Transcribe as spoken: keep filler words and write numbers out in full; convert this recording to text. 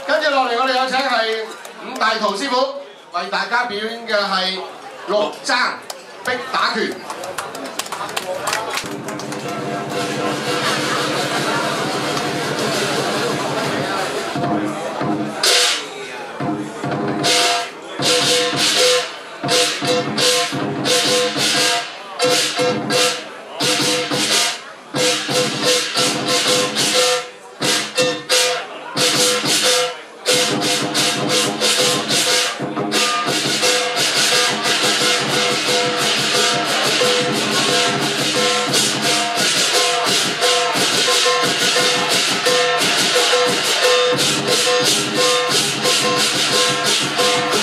跟住落嚟，我哋有請係五大圖師傅為大家表演嘅係陸爭逼打拳。 We'll be right back.